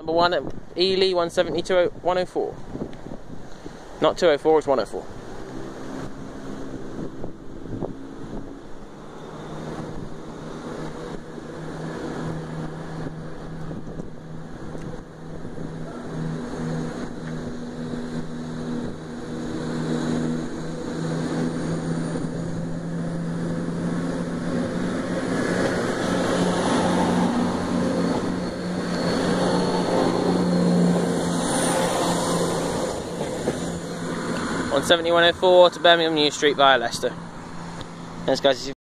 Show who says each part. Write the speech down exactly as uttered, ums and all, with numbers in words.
Speaker 1: Number one at Ely, one seventy to one oh four. Not two oh four, it's one oh four. one seventy one oh four to Birmingham New Street via Leicester. Thanks guys.